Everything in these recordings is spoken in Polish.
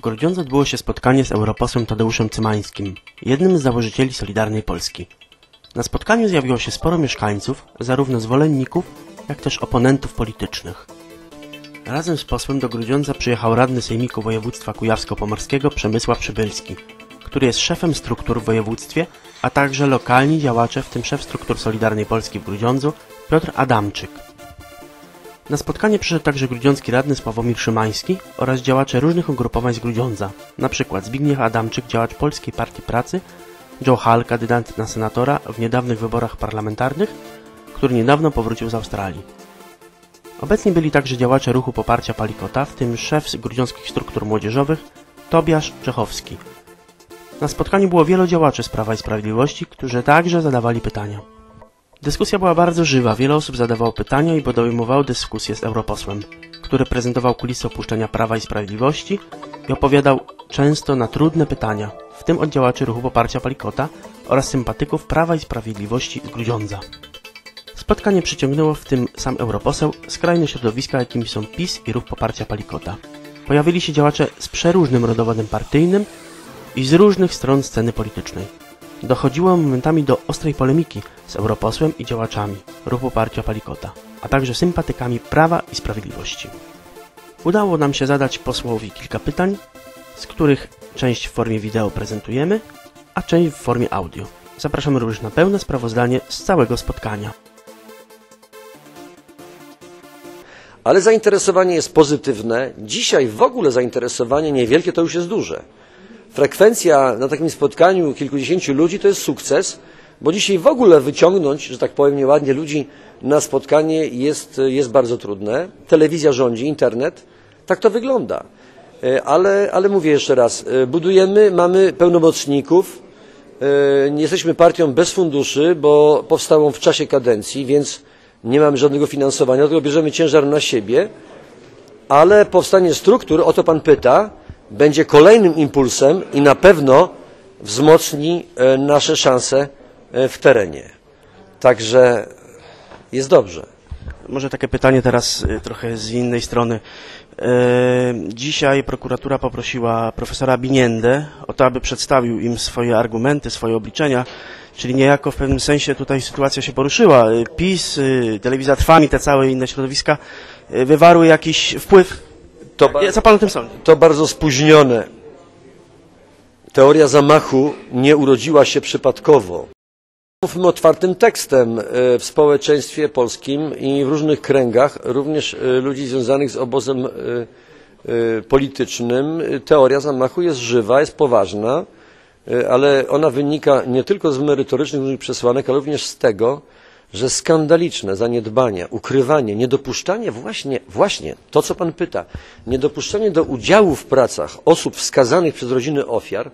Grudziądzu odbyło się spotkanie z europosłem Tadeuszem Cymańskim, jednym z założycieli Solidarnej Polski. Na spotkaniu zjawiło się sporo mieszkańców, zarówno zwolenników, jak też oponentów politycznych. Razem z posłem do Grudziądza przyjechał radny Sejmiku Województwa Kujawsko-Pomorskiego Przemysław Przybylski, który jest szefem struktur w województwie, a także lokalni działacze, w tym szef struktur Solidarnej Polski w Grudziądzu, Piotr Adamczyk. Na spotkanie przyszedł także grudziącki radny Sławomir Szymański oraz działacze różnych ugrupowań z Grudziądza, np. Zbigniew Adamczyk, działacz Polskiej Partii Pracy, Joe Hall, kandydat na senatora w niedawnych wyborach parlamentarnych, który niedawno powrócił z Australii. Obecni byli także działacze ruchu poparcia Palikota, w tym szef z grudziąckich struktur młodzieżowych Tobiasz Czechowski. Na spotkaniu było wielu działaczy z Prawa i Sprawiedliwości, którzy także zadawali pytania. Dyskusja była bardzo żywa, wiele osób zadawało pytania i podejmowało dyskusję z europosłem, który prezentował kulisy opuszczenia Prawa i Sprawiedliwości i opowiadał często na trudne pytania, w tym od działaczy ruchu poparcia Palikota oraz sympatyków Prawa i Sprawiedliwości z Grudziądza. Spotkanie przyciągnęło w tym sam europoseł skrajne środowiska, jakimi są PiS i ruch poparcia Palikota. Pojawili się działacze z przeróżnym rodowodem partyjnym i z różnych stron sceny politycznej. Dochodziło momentami do ostrej polemiki z europosłem i działaczami ruchu poparcia Palikota, a także sympatykami Prawa i Sprawiedliwości. Udało nam się zadać posłowi kilka pytań, z których część w formie wideo prezentujemy, a część w formie audio. Zapraszamy również na pełne sprawozdanie z całego spotkania. Ale zainteresowanie jest pozytywne. Dzisiaj w ogóle zainteresowanie niewielkie to już jest duże. Frekwencja na takim spotkaniu kilkudziesięciu ludzi to jest sukces, bo dzisiaj w ogóle wyciągnąć, że tak powiem nieładnie, ludzi na spotkanie jest bardzo trudne. Telewizja rządzi, internet, tak to wygląda. Ale mówię jeszcze raz, budujemy, mamy pełnomocników, nie jesteśmy partią bez funduszy, bo powstałą w czasie kadencji, więc nie mamy żadnego finansowania, dlatego bierzemy ciężar na siebie, ale powstanie struktur, o to pan pyta, będzie kolejnym impulsem i na pewno wzmocni nasze szanse w terenie. Także jest dobrze. Może takie pytanie teraz trochę z innej strony. Dzisiaj prokuratura poprosiła profesora Biniendę o to, aby przedstawił im swoje argumenty, swoje obliczenia, czyli niejako w pewnym sensie tutaj sytuacja się poruszyła. PiS, Telewizja Trwam i te całe inne środowiska wywarły jakiś wpływ. Co pan o tym sądzi? To bardzo spóźnione. Teoria zamachu nie urodziła się przypadkowo. Mówmy otwartym tekstem w społeczeństwie polskim i w różnych kręgach, również ludzi związanych z obozem politycznym. Teoria zamachu jest żywa, jest poważna, ale ona wynika nie tylko z merytorycznych różnych przesłanek, ale również z tego, że skandaliczne zaniedbania, ukrywanie, niedopuszczanie właśnie to, co pan pyta, niedopuszczanie do udziału w pracach osób wskazanych przez rodziny ofiar,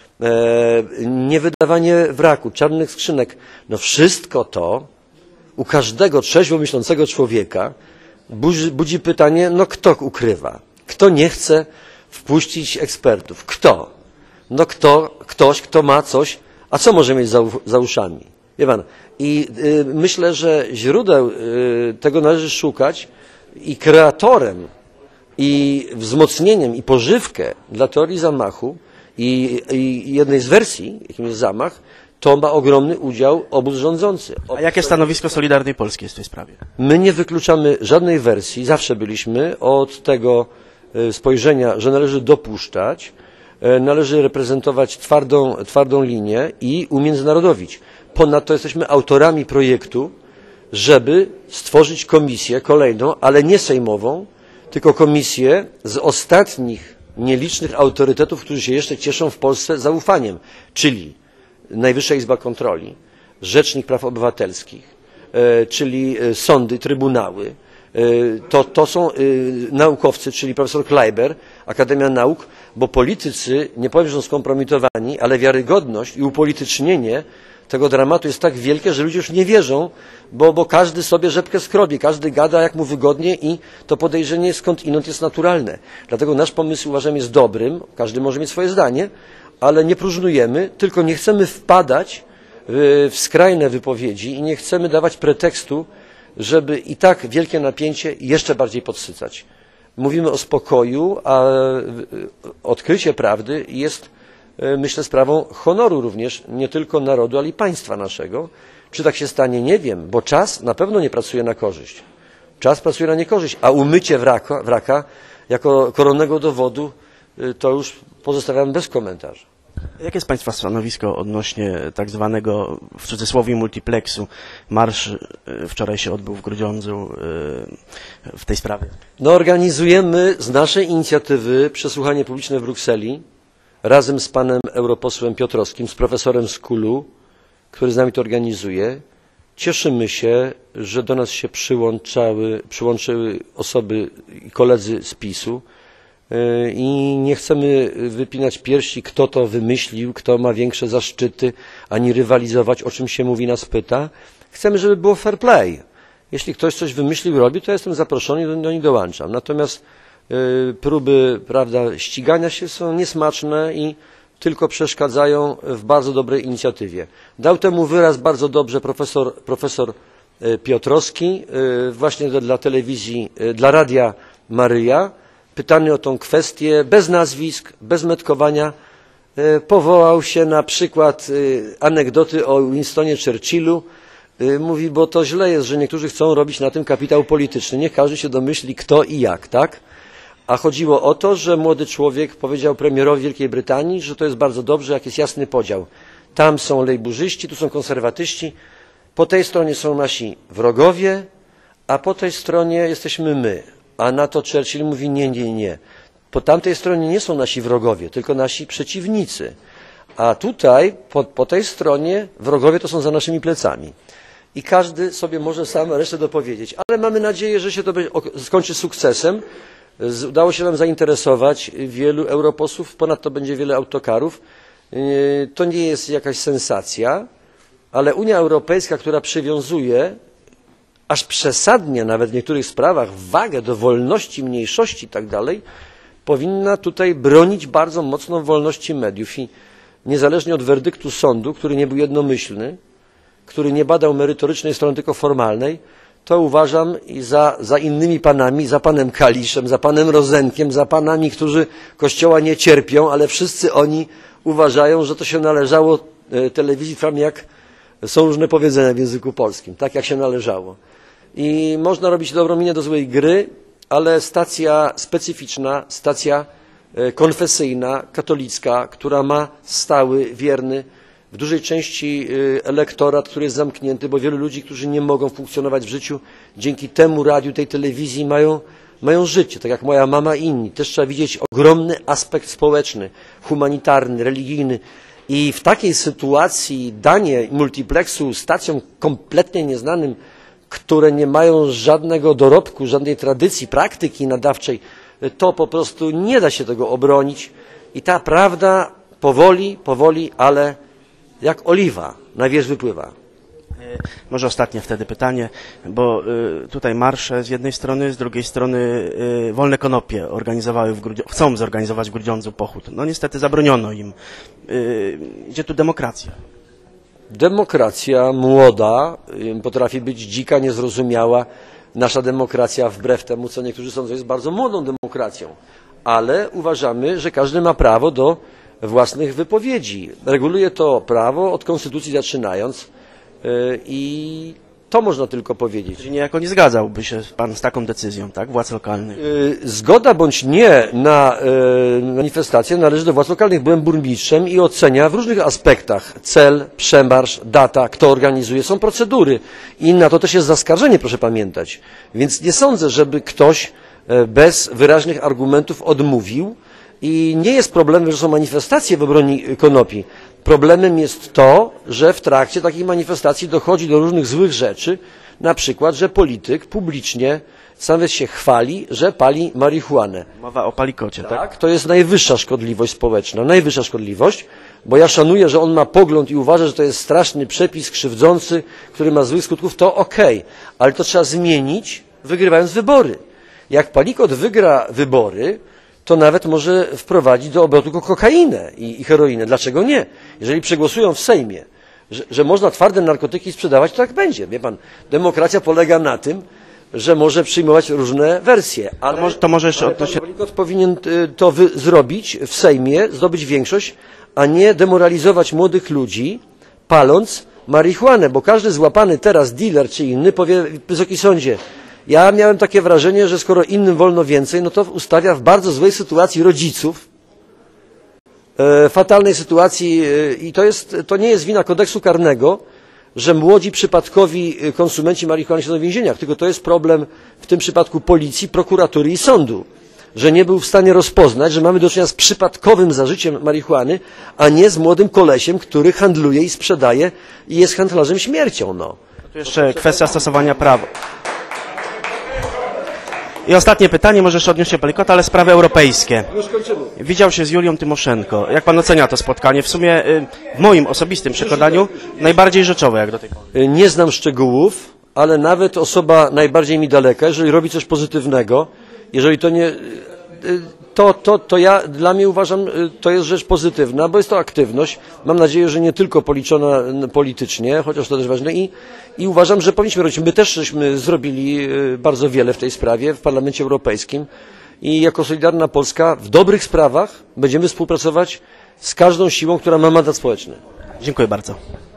niewydawanie wraku, czarnych skrzynek, no wszystko to u każdego trzeźwo myślącego człowieka budzi pytanie, no kto ukrywa? Kto nie chce wpuścić ekspertów? Kto? No ktoś, kto ma coś, a co może mieć za uszami? Wie pan, i myślę, że źródeł tego należy szukać i kreatorem, i wzmocnieniem, i pożywkę dla teorii zamachu i jednej z wersji, jakim jest zamach, to ma ogromny udział obóz rządzący. A jakie stanowisko Solidarnej Polski jest w tej sprawie? My nie wykluczamy żadnej wersji, zawsze byliśmy od tego spojrzenia, że należy dopuszczać, należy reprezentować twardą linię i umiędzynarodowić. Ponadto jesteśmy autorami projektu, żeby stworzyć komisję kolejną, ale nie sejmową, tylko komisję z ostatnich nielicznych autorytetów, którzy się jeszcze cieszą w Polsce zaufaniem, czyli Najwyższa Izba Kontroli, Rzecznik Praw Obywatelskich, czyli sądy, trybunały. To są naukowcy, czyli profesor Kleiber, Akademia Nauk, bo politycy, nie powiem, że są skompromitowani, ale wiarygodność i upolitycznienie tego dramatu jest tak wielkie, że ludzie już nie wierzą, bo każdy sobie rzepkę skrobie, każdy gada jak mu wygodnie i to podejrzenie skądinąd jest naturalne. Dlatego nasz pomysł uważam jest dobrym, każdy może mieć swoje zdanie, ale nie próżnujemy, tylko nie chcemy wpadać w skrajne wypowiedzi i nie chcemy dawać pretekstu, żeby i tak wielkie napięcie jeszcze bardziej podsycać. mówimy o spokoju, a odkrycie prawdy jest, myślę, sprawą honoru również nie tylko narodu, ale i państwa naszego. Czy tak się stanie, nie wiem, bo czas na pewno nie pracuje na korzyść. Czas pracuje na niekorzyść, a umycie wraka jako koronnego dowodu to już pozostawiam bez komentarza. Jakie jest Państwa stanowisko odnośnie tak zwanego, w cudzysłowie, multiplexu? Marsz wczoraj się odbył w Grudziądzu w tej sprawie. No, organizujemy z naszej inicjatywy przesłuchanie publiczne w Brukseli razem z panem europosłem Piotrowskim, z profesorem Skulu, który z nami to organizuje. Cieszymy się, że do nas się przyłączyły osoby i koledzy z PiS-u i nie chcemy wypinać piersi, kto to wymyślił, kto ma większe zaszczyty, ani rywalizować, o czym się mówi, nas pyta. Chcemy, żeby było fair play. Jeśli ktoś coś wymyślił, robi, to ja jestem zaproszony i do nich dołączam. Natomiast próby, prawda, ścigania się są niesmaczne i tylko przeszkadzają w bardzo dobrej inicjatywie. Dał temu wyraz bardzo dobrze profesor Piotrowski, właśnie dla telewizji, dla Radia Maryja, pytany o tą kwestię, bez nazwisk, bez metkowania, powołał się na przykład anegdoty o Winstonie Churchillu. Mówi, bo to źle jest, że niektórzy chcą robić na tym kapitał polityczny. Niech każdy się domyśli, kto i jak, tak? A chodziło o to, że młody człowiek powiedział premierowi Wielkiej Brytanii, że to jest bardzo dobrze, jak jest jasny podział. Tam są lejburzyści, tu są konserwatyści, po tej stronie są nasi wrogowie, a po tej stronie jesteśmy my. A na to Churchill mówi, nie. Po tamtej stronie nie są nasi wrogowie, tylko nasi przeciwnicy. A tutaj, po tej stronie, wrogowie to są za naszymi plecami. I każdy sobie może sam resztę dopowiedzieć. Ale mamy nadzieję, że się to skończy sukcesem. Udało się nam zainteresować wielu europosłów, ponadto będzie wiele autokarów. To nie jest jakaś sensacja, ale Unia Europejska, która przywiązuje aż przesadnie nawet w niektórych sprawach wagę do wolności, mniejszości i tak dalej, powinna tutaj bronić bardzo mocno wolności mediów i niezależnie od werdyktu sądu, który nie był jednomyślny, który nie badał merytorycznej strony, tylko formalnej, to uważam i za innymi panami, za panem Kaliszem, za panem Rozenkiem, za panami, którzy Kościoła nie cierpią, ale wszyscy oni uważają, że to się należało telewizji, jak są różne powiedzenia w języku polskim, tak jak się należało. I można robić dobrą minę do złej gry, ale stacja specyficzna, stacja konfesyjna, katolicka, która ma stały, wierny, w dużej części elektorat, który jest zamknięty, bo wielu ludzi, którzy nie mogą funkcjonować w życiu, dzięki temu radiu, tej telewizji mają życie, tak jak moja mama i inni. Też trzeba widzieć ogromny aspekt społeczny, humanitarny, religijny. I w takiej sytuacji danie multiplexu stacjom kompletnie nieznanym, które nie mają żadnego dorobku, żadnej tradycji, praktyki nadawczej, to po prostu nie da się tego obronić. I ta prawda powoli, ale jak oliwa na wierzch wypływa. Może ostatnie wtedy pytanie, bo tutaj marsze z jednej strony, z drugiej strony wolne konopie chcą zorganizować w Grudziądzu pochód. No niestety zabroniono im. Gdzie tu demokracja? Demokracja młoda potrafi być dzika, niezrozumiała. Nasza demokracja, wbrew temu, co niektórzy sądzą, jest bardzo młodą demokracją. Ale uważamy, że każdy ma prawo do własnych wypowiedzi. Reguluje to prawo od konstytucji zaczynając i to można tylko powiedzieć. Czyli niejako nie zgadzałby się pan z taką decyzją, tak? Władz lokalnych? Zgoda bądź nie na manifestację należy do władz lokalnych. Byłem burmistrzem i ocenia w różnych aspektach cel, przemarsz, data, kto organizuje. Są procedury i na to też jest zaskarżenie, proszę pamiętać. Więc nie sądzę, żeby ktoś bez wyraźnych argumentów odmówił. I nie jest problemem, że są manifestacje w obronie konopi. Problemem jest to, że w trakcie takich manifestacji dochodzi do różnych złych rzeczy, na przykład, że polityk publicznie sam się chwali, że pali marihuanę. Mowa o palikocie, tak? Tak, to jest najwyższa szkodliwość społeczna, najwyższa szkodliwość, bo ja szanuję, że on ma pogląd i uważa, że to jest straszny przepis krzywdzący, który ma złych skutków, to okej, ale to trzeba zmienić, wygrywając wybory. Jak palikot wygra wybory, to nawet może wprowadzić do obrotu kokainę i heroinę. Dlaczego nie? Jeżeli przegłosują w Sejmie, że można twarde narkotyki sprzedawać, to tak będzie. Wie pan, demokracja polega na tym, że może przyjmować różne wersje. Ale To może jeszcze pan odnośnie... Walikot powinien to zrobić w Sejmie, zdobyć większość, a nie demoralizować młodych ludzi, paląc marihuanę, bo każdy złapany teraz dealer czy inny powie: Wysoki Sądzie, ja miałem takie wrażenie, że skoro innym wolno więcej, no to ustawia w bardzo złej sytuacji rodziców, fatalnej sytuacji, i to nie jest wina kodeksu karnego, że młodzi przypadkowi konsumenci marihuany siedzą w więzieniach, tylko to jest problem w tym przypadku policji, prokuratury i sądu, że nie był w stanie rozpoznać, że mamy do czynienia z przypadkowym zażyciem marihuany, a nie z młodym kolesiem, który handluje i sprzedaje i jest handlarzem śmiercią. No. Tu jeszcze kwestia stosowania prawa. I ostatnie pytanie, może jeszcze odnieść się Walikota, ale sprawy europejskie. Już kończymy. Widział się z Julią Tymoszenko. Jak pan ocenia to spotkanie? W sumie w moim osobistym przekonaniu najbardziej rzeczowe jak do tej pory. Nie znam szczegółów, ale nawet osoba najbardziej mi daleka, jeżeli robi coś pozytywnego, jeżeli to nie... To ja dla mnie uważam, to jest rzecz pozytywna, bo jest to aktywność. Mam nadzieję, że nie tylko policzona politycznie, chociaż to też ważne i uważam, że powinniśmy robić. My też żeśmy zrobili bardzo wiele w tej sprawie w Parlamencie Europejskim i jako Solidarna Polska w dobrych sprawach będziemy współpracować z każdą siłą, która ma mandat społeczny. Dziękuję bardzo.